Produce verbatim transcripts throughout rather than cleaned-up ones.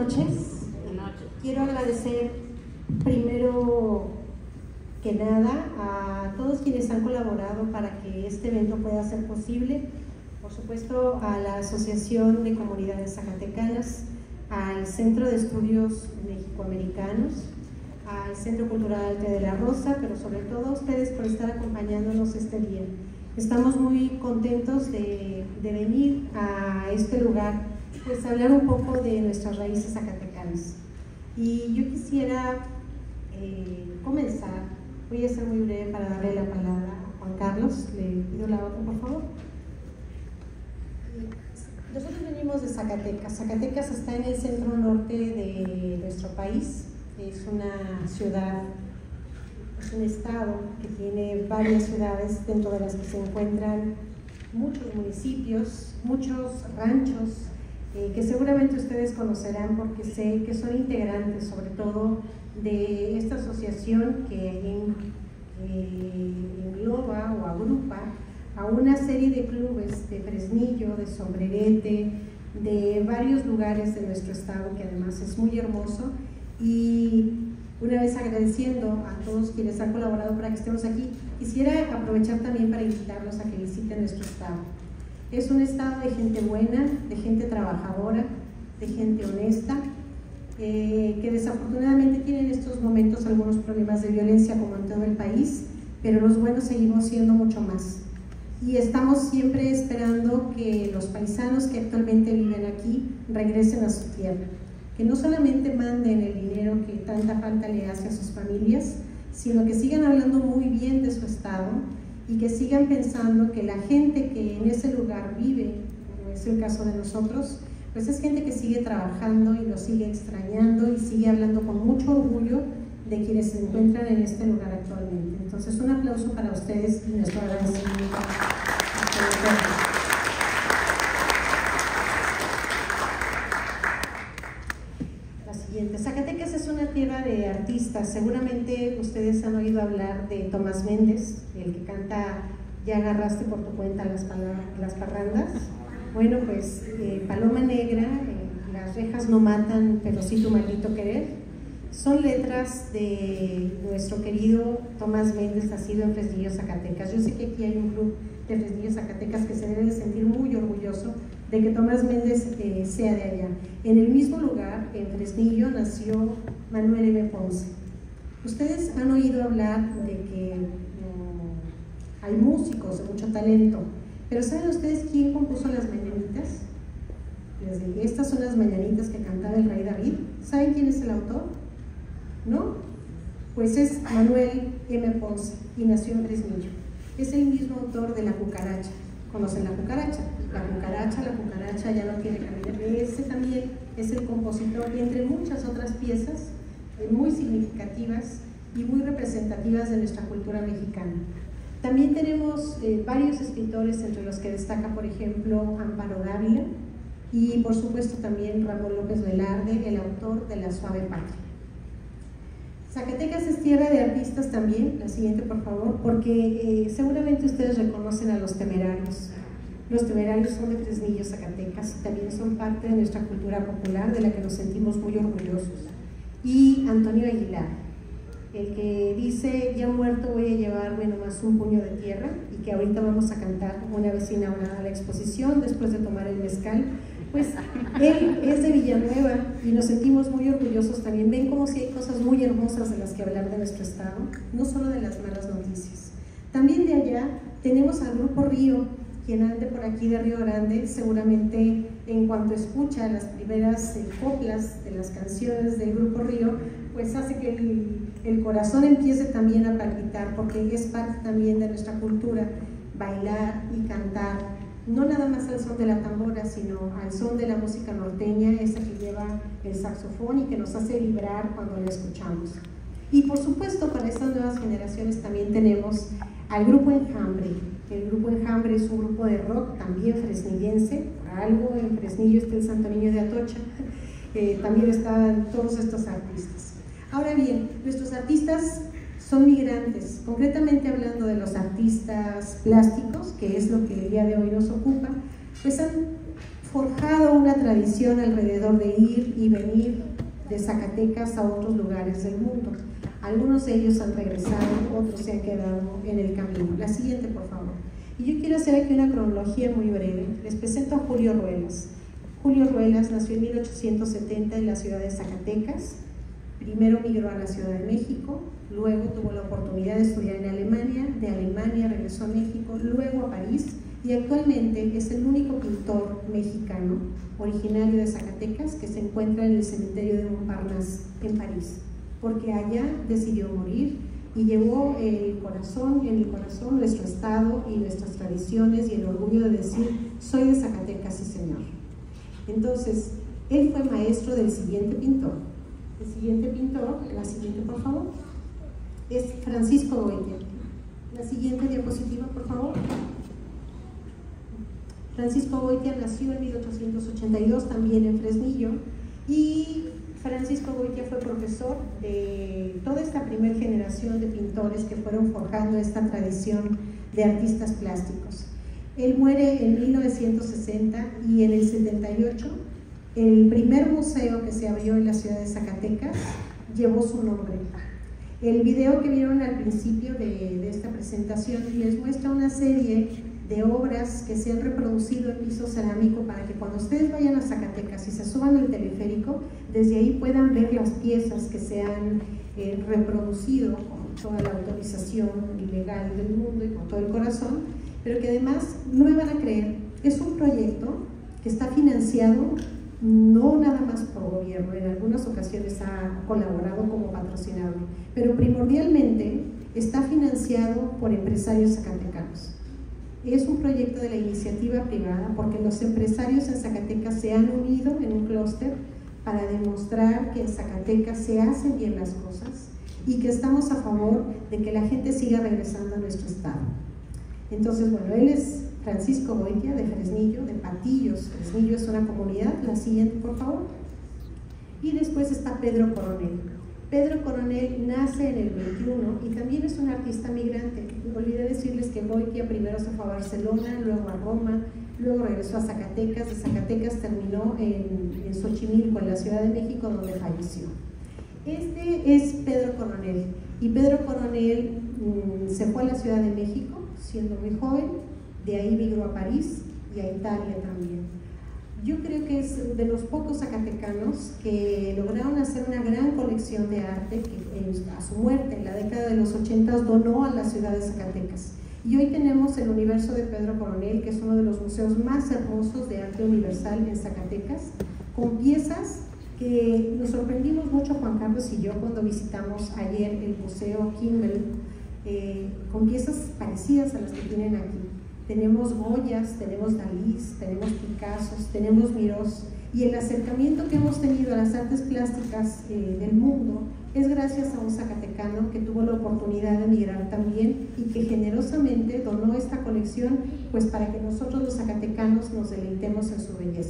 noches. Quiero agradecer primero que nada a todos quienes han colaborado para que este evento pueda ser posible. Por supuesto, a la Asociación de Comunidades Zacatecanas, al Centro de Estudios Mexicoamericanos, al Centro Cultural Arte de la Rosa, pero sobre todo a ustedes por estar acompañándonos este día. Estamos muy contentos de, de venir a este lugar, pues a hablar un poco de nuestras raíces zacatecanas. Y yo quisiera eh, comenzar, voy a ser muy breve para darle la palabra a Juan Carlos. Le pido la otra, por favor. Nosotros venimos de Zacatecas. Zacatecas está en el centro norte de nuestro país. Es una ciudad, es un estado que tiene varias ciudades, dentro de las que se encuentran muchos municipios, muchos ranchos, eh, que seguramente ustedes conocerán porque sé que son integrantes sobre todo de esta asociación que en, eh, engloba o agrupa a una serie de clubes de Fresnillo, de Sombrerete, de varios lugares de nuestro estado, que además es muy hermoso. Y una vez agradeciendo a todos quienes han colaborado para que estemos aquí, quisiera aprovechar también para invitarlos a que visiten nuestro estado. Es un estado de gente buena, de gente trabajadora, de gente honesta, eh, que desafortunadamente tiene en estos momentos algunos problemas de violencia como en todo el país, pero los buenos seguimos siendo mucho más. Y estamos siempre esperando que los paisanos que actualmente viven aquí regresen a su tierra, que no solamente manden el dinero que tanta falta le hace a sus familias, sino que sigan hablando muy bien de su estado y que sigan pensando que la gente que en ese lugar vive, como es el caso de nosotros, pues es gente que sigue trabajando y lo sigue extrañando y sigue hablando con mucho orgullo de quienes se encuentran en este lugar actualmente. Entonces, un aplauso para ustedes y nuestro agradecimiento. La siguiente. Zacatecas es una tierra de artistas. Seguramente ustedes han oído hablar de Tomás Méndez, el que canta Ya agarraste por tu cuenta las, las parrandas. Bueno, pues eh, Paloma Negra, eh, Las rejas no matan, pero sí tu maldito querer. Son letras de nuestro querido Tomás Méndez, nacido en Fresnillo, Zacatecas. Yo sé que aquí hay un club de Fresnillo, Zacatecas, que se debe de sentir muy orgulloso de que Tomás Méndez eh, sea de allá. En el mismo lugar, en Fresnillo, nació Manuel M. Ponce. Ustedes han oído hablar de que um, hay músicos de mucho talento, pero ¿saben ustedes quién compuso las mañanitas? Les dije, estas son las mañanitas que cantaba el rey David. ¿Saben quién es el autor? ¿No? Pues es Manuel M. Ponce y nació en Fresnillo. Es el mismo autor de La Cucaracha. ¿Conocen La Cucaracha? La Cucaracha, La Cucaracha ya no tiene camino. Ese también es el compositor, y entre muchas otras piezas muy significativas y muy representativas de nuestra cultura mexicana. También tenemos eh, varios escritores, entre los que destaca, por ejemplo, Amparo Dávila y, por supuesto, también Ramón López Velarde, el autor de La Suave Patria. Zacatecas es tierra de artistas también, la siguiente por favor, porque eh, seguramente ustedes reconocen a Los Temerarios. Los Temerarios son de Fresnillo, Zacatecas, y también son parte de nuestra cultura popular, de la que nos sentimos muy orgullosos. Y Antonio Aguilar, el que dice, ya muerto voy a llevarme nomás un puño de tierra, y que ahorita vamos a cantar una vez inaugurada la exposición, después de tomar el mezcal. Pues él es de Villanueva y nos sentimos muy orgullosos también. Ven como si hay cosas muy hermosas de las que hablar de nuestro estado, no solo de las malas noticias. También de allá tenemos al Grupo Río. Quien ande por aquí de Río Grande seguramente, en cuanto escucha las primeras eh, coplas de las canciones del Grupo Río, pues hace que el, el corazón empiece también a palpitar, porque es parte también de nuestra cultura bailar y cantar, no nada más al son de la tambora, sino al son de la música norteña, esa que lleva el saxofón y que nos hace vibrar cuando la escuchamos. Y por supuesto, para estas nuevas generaciones también tenemos al Grupo Enjambre. El Grupo Enjambre es un grupo de rock también fresnillense. Por algo en Fresnillo está el Santo Niño de Atocha, eh, también están todos estos artistas. Ahora bien, nuestros artistas son migrantes, concretamente hablando de los artistas plásticos, que es lo que el día de hoy nos ocupa, pues han forjado una tradición alrededor de ir y venir de Zacatecas a otros lugares del mundo. Algunos de ellos han regresado, otros se han quedado en el camino. La siguiente, por favor. Y yo quiero hacer aquí una cronología muy breve. Les presento a Julio Ruelas. Julio Ruelas nació en mil ochocientos setenta en la ciudad de Zacatecas. Primero migró a la Ciudad de México, luego tuvo la oportunidad de estudiar en Alemania, de Alemania regresó a México, luego a París, y actualmente es el único pintor mexicano originario de Zacatecas que se encuentra en el cementerio de Montparnasse en París, porque allá decidió morir y llevó el corazón, en el corazón nuestro estado y nuestras tradiciones y el orgullo de decir, soy de Zacatecas, sí señor. Entonces, él fue maestro del siguiente pintor. El siguiente pintor, la siguiente por favor, es Francisco Goitia. La siguiente diapositiva, por favor. Francisco Goitia nació en mil ochocientos ochenta y dos, también en Fresnillo, y Francisco Goitia fue profesor de toda esta primera generación de pintores que fueron forjando esta tradición de artistas plásticos. Él muere en mil novecientos sesenta y en el setenta y ocho el primer museo que se abrió en la ciudad de Zacatecas llevó su nombre. El video que vieron al principio de, de esta presentación les muestra una serie de obras que se han reproducido en piso cerámico para que cuando ustedes vayan a Zacatecas y se suban al teleférico, desde ahí puedan ver las piezas que se han eh, reproducido con toda la autorización legal del mundo y con todo el corazón, pero que además, no me van a creer, es un proyecto que está financiado no nada más por gobierno, en algunas ocasiones ha colaborado como patrocinador, pero primordialmente está financiado por empresarios zacatecanos. Es un proyecto de la iniciativa privada porque los empresarios en Zacatecas se han unido en un clúster para demostrar que en Zacatecas se hacen bien las cosas y que estamos a favor de que la gente siga regresando a nuestro estado. Entonces, bueno, él es Francisco Goitia, de Fresnillo, de Patillos. Fresnillo es una comunidad. La siguiente, por favor. Y después está Pedro Coronel. Pedro Coronel nace en el veintiuno y también es un artista migrante. Olvidé decirles que Goitia primero se fue a Barcelona, luego a Roma, luego regresó a Zacatecas. De Zacatecas terminó en, en Xochimilco, en la Ciudad de México, donde falleció. Este es Pedro Coronel. Y Pedro Coronel mmm, se fue a la Ciudad de México, siendo muy joven. De ahí migró a París y a Italia también. Yo creo que es de los pocos zacatecanos que lograron hacer una gran colección de arte que a su muerte en la década de los ochentas donó a la ciudad de Zacatecas. Y hoy tenemos el Universo de Pedro Coronel, que es uno de los museos más hermosos de arte universal en Zacatecas, con piezas que nos sorprendimos mucho Juan Carlos y yo cuando visitamos ayer el Museo Kimmel, eh, con piezas parecidas a las que tienen aquí. Tenemos Goyas, tenemos Dalís, tenemos Picassos, tenemos Mirós, y el acercamiento que hemos tenido a las artes plásticas eh, del mundo es gracias a un zacatecano que tuvo la oportunidad de emigrar también y que generosamente donó esta colección pues para que nosotros los zacatecanos nos deleitemos en su belleza.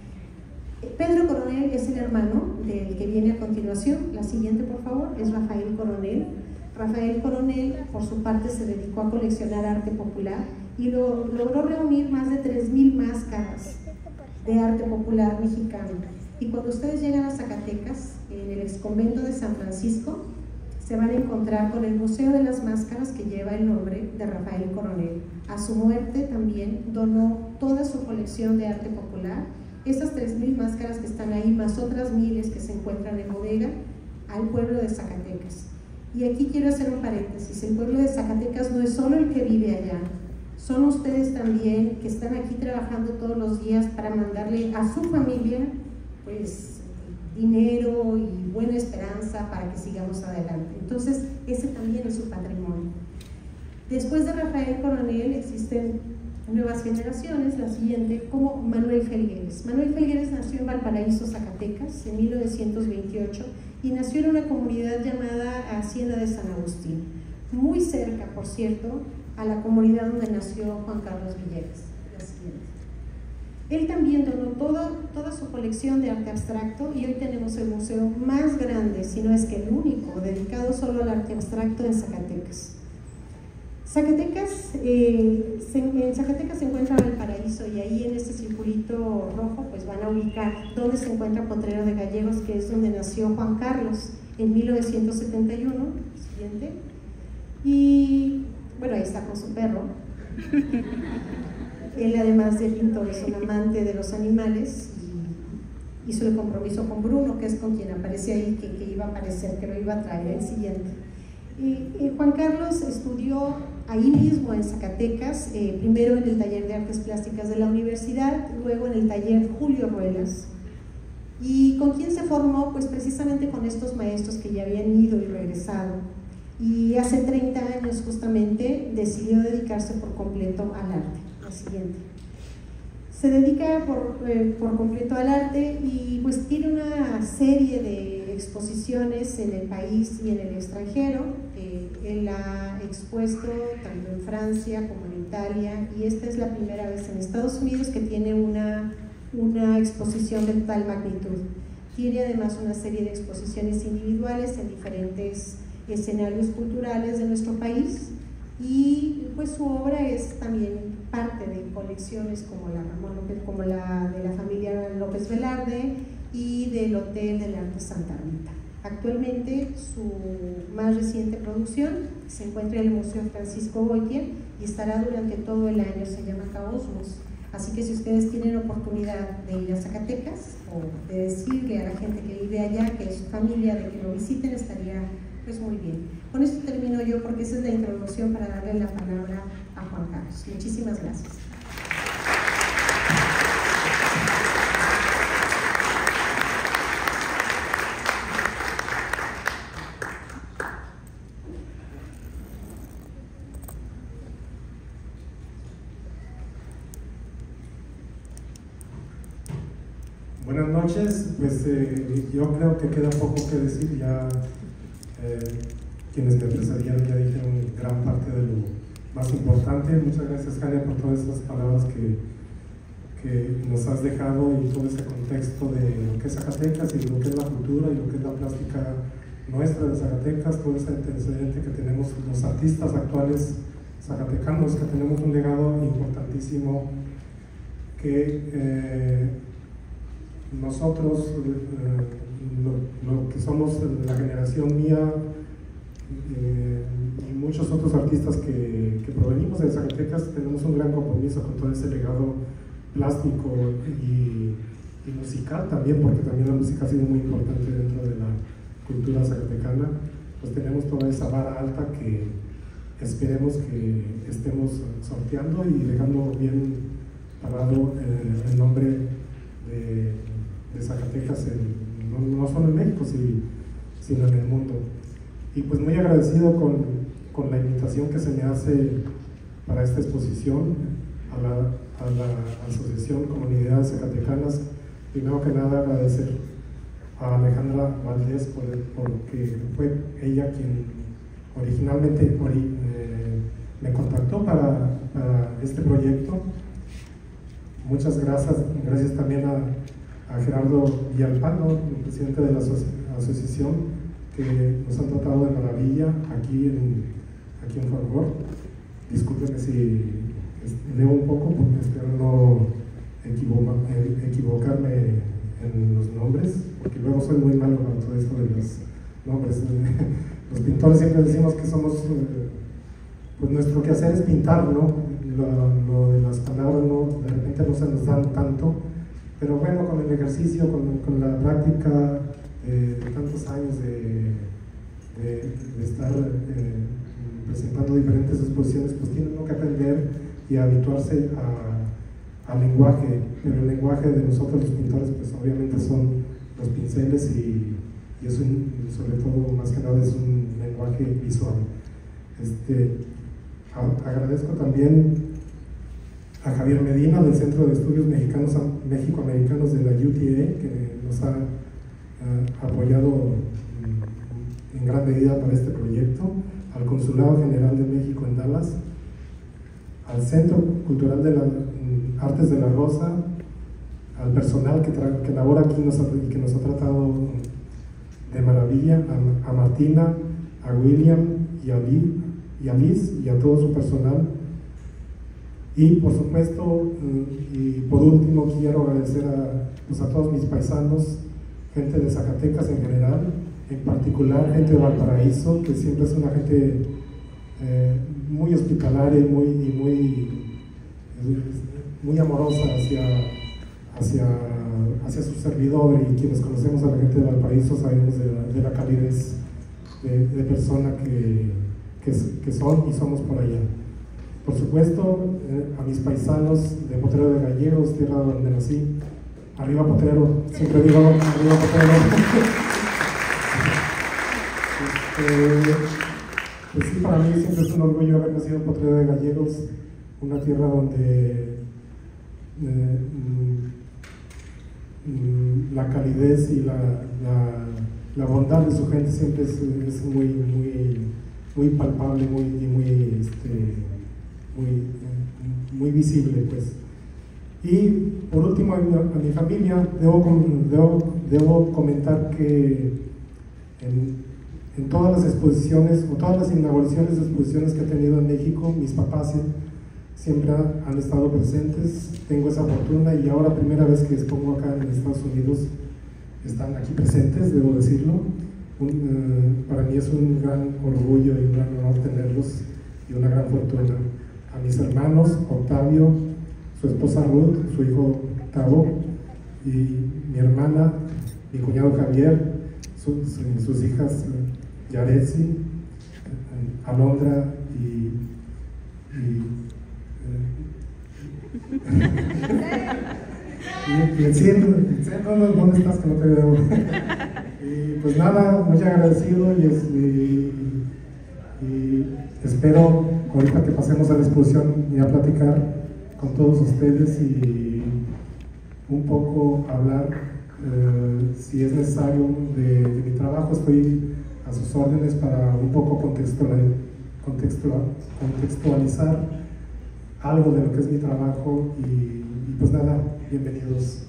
Pedro Coronel es el hermano del que viene a continuación. La siguiente, por favor, es Rafael Coronel. Rafael Coronel, por su parte, se dedicó a coleccionar arte popular y lo, logró reunir más de tres mil máscaras de arte popular mexicano. Y cuando ustedes llegan a Zacatecas, en el exconvento de San Francisco, se van a encontrar con el Museo de las Máscaras que lleva el nombre de Rafael Coronel. A su muerte también donó toda su colección de arte popular, esas tres mil máscaras que están ahí, más otras miles que se encuentran en bodega, al pueblo de Zacatecas. Y aquí quiero hacer un paréntesis, el pueblo de Zacatecas no es solo el que vive allá, son ustedes también que están aquí trabajando todos los días para mandarle a su familia pues dinero y buena esperanza para que sigamos adelante. Entonces ese también es su patrimonio. Después de Rafael Coronel existen nuevas generaciones, la siguiente, como Manuel Felgueres. Manuel Felgueres nació en Valparaíso, Zacatecas, en mil novecientos veintiocho, y nació en una comunidad llamada Hacienda de San Agustín, muy cerca, por cierto, a la comunidad donde nació Juan Carlos Villegas. La siguiente. Él también donó todo, toda su colección de arte abstracto y hoy tenemos el museo más grande, si no es que el único, dedicado solo al arte abstracto en Zacatecas. Zacatecas, eh, se, en Zacatecas se encuentra Valparaíso, y ahí en este circulito rojo pues van a ubicar dónde se encuentra Potrero de Gallegos, que es donde nació Juan Carlos en mil novecientos setenta y uno, siguiente. Y bueno, ahí está con su perro. Él, además de pintor, es un amante de los animales y hizo el compromiso con Bruno, que es con quien aparece ahí, que, que iba a aparecer, que lo iba a traer el siguiente. Y, y Juan Carlos estudió ahí mismo en Zacatecas, eh, primero en el taller de artes plásticas de la universidad, luego en el taller Julio Ruelas. ¿Y con quién se formó? Pues precisamente con estos maestros que ya habían ido y regresado. Y hace treinta años justamente decidió dedicarse por completo al arte. La siguiente. Se dedica por, eh, por completo al arte y pues tiene una serie de exposiciones en el país y en el extranjero. Eh, él ha expuesto tanto en Francia como en Italia, y esta es la primera vez en Estados Unidos que tiene una, una exposición de tal magnitud. Tiene además una serie de exposiciones individuales en diferentes escenarios culturales de nuestro país, y pues su obra es también parte de colecciones como la, Ramón López, como la de la familia López Velarde y del Hotel del Arte Santa Rita. Actualmente su más reciente producción se encuentra en el Museo Francisco Goya y estará durante todo el año, se llama Caosmos. Así que si ustedes tienen oportunidad de ir a Zacatecas o de decirle a la gente que vive allá, que es su familia, de que lo visiten, estaría pues muy bien. Con esto termino yo, porque esa es la introducción para darle la palabra a Juan Carlos. Muchísimas gracias. Buenas noches, pues eh, yo creo que queda poco que decir, ya eh, quienes me precedieron ya dijeron gran parte de lo más importante. Muchas gracias, Jania, por todas esas palabras que, que nos has dejado, y todo ese contexto de lo que es Zacatecas y lo que es la cultura y lo que es la plástica nuestra de Zacatecas, todo ese antecedente que tenemos los artistas actuales zacatecanos, que tenemos un legado importantísimo que eh, nosotros, eh, lo, lo que somos la generación mía eh, y muchos otros artistas que, que provenimos de Zacatecas, tenemos un gran compromiso con todo ese legado plástico y, y musical también, porque también la música ha sido muy importante dentro de la cultura zacatecana. Pues tenemos toda esa vara alta que esperemos que estemos sorteando y dejando bien parado eh, el nombre de, de Zacatecas, en, no, no solo en México, sino en el mundo. Y pues muy agradecido con, con la invitación que se me hace para esta exposición a la, a la Asociación Comunidades Zacatecanas. Primero que nada, agradecer a Alejandra Valdés por, porque fue ella quien originalmente ori, eh, me contactó para, para este proyecto. Muchas gracias, gracias también a, a Gerardo Villalpando, el presidente de la aso asociación, que nos han tratado de maravilla aquí en, aquí en Fort Worth. Discúlpenme si leo un poco, porque espero no equivoca, equivocarme en los nombres, porque luego soy muy malo con todo esto de los nombres. Los pintores siempre decimos que somos, pues nuestro quehacer es pintar, ¿no? Lo, lo de las palabras no, de repente no se nos dan tanto, pero bueno, con el ejercicio, con, con la práctica eh, de tantos años de, de, de estar eh, presentando diferentes exposiciones, pues tiene uno que aprender y habituarse a, al lenguaje, pero el lenguaje de nosotros los pintores pues obviamente son los pinceles, y, y es un, sobre todo, más que nada, es un lenguaje visual. Este, a, agradezco también a Javier Medina del Centro de Estudios Mexicanos México-Americanos de la U T A, que nos ha uh, apoyado en gran medida para este proyecto, al Consulado General de México en Dallas, al Centro Cultural de las Artes de la Rosa, al personal que, que labora aquí nos ha, y que nos ha tratado de maravilla, a, a Martina, a William y a Lee, y a Liz y a todo su personal. Y por supuesto, y por último, quiero agradecer a, pues a todos mis paisanos, gente de Zacatecas en general, en particular gente de Valparaíso, que siempre es una gente eh, muy hospitalaria y muy, y muy, muy amorosa hacia, hacia, hacia su servidor, y quienes conocemos a la gente de Valparaíso sabemos de la, de la calidez de, de persona que, que, que son y somos por allá. Por supuesto, eh, a mis paisanos de Potrero de Gallegos, tierra donde nací. Arriba Potrero, siempre digo arriba Potrero. este, pues sí, para mí siempre es un orgullo haber nacido en Potrero de Gallegos, una tierra donde eh, mm, la calidez y la, la, la bondad de su gente siempre es, es muy, muy, muy palpable, muy, y muy, este, muy, muy visible, pues. Y por último, a mi, a mi familia, debo, debo, debo comentar que en, en todas las exposiciones, o todas las inauguraciones de exposiciones que he tenido en México, mis papás siempre han estado presentes. Tengo esa fortuna, y ahora, primera vez que expongo acá en Estados Unidos, están aquí presentes, debo decirlo. Un, uh, para mí es un gran orgullo y un gran honor tenerlos, y una gran fortuna. A mis hermanos, Octavio, su esposa Ruth, su hijo Tavo, y mi hermana, mi cuñado Javier, su, su, sus hijas Yaretsi, Alondra y, y, y, y el Cien, ¿dónde estás que no te veo? Y pues nada, muy agradecido, y, y, y espero ahorita que pasemos a la exposición y a platicar con todos ustedes y un poco hablar, eh, si es necesario, de, de mi trabajo. Estoy a sus órdenes para un poco contextual, contextual, contextualizar algo de lo que es mi trabajo, y, y pues nada, bienvenidos.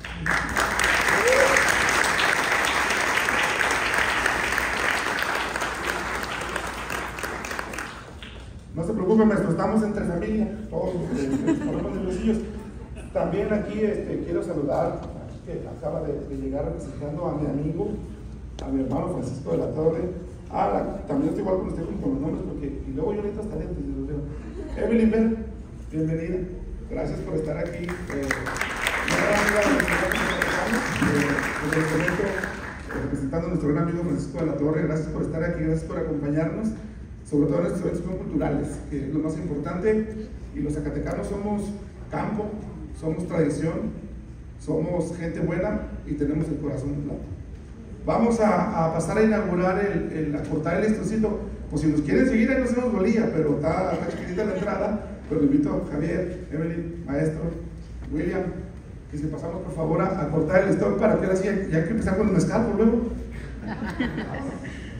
No se preocupe, maestro, estamos entre familia, todos los problemas de los hijos. También aquí este, quiero saludar, que acaba de, de llegar representando a mi amigo, a mi hermano Francisco de la Torre, a la, también estoy igual con usted con los nombres, porque y luego yo ahorita estaré antes de los dedos. Evelyn Ver, bienvenida, gracias por estar aquí. Eh, representando a nuestro gran amigo Francisco de la Torre, gracias por estar aquí, gracias por acompañarnos, sobre todo en estos eventos son culturales, que es lo más importante. Y los zacatecanos somos campo, somos tradición, somos gente buena y tenemos el corazón plata. Vamos a, a pasar a inaugurar, el, el, a cortar el listoncito. Pues si nos quieren seguir, ahí nos hacemos bolilla, pero está, está chiquitita la entrada. Pero le invito a Javier, Evelyn, maestro, William, que si pasamos por favor a, a cortar el listón, para que ahora sí, ya hay que empezar con el mezcal por luego.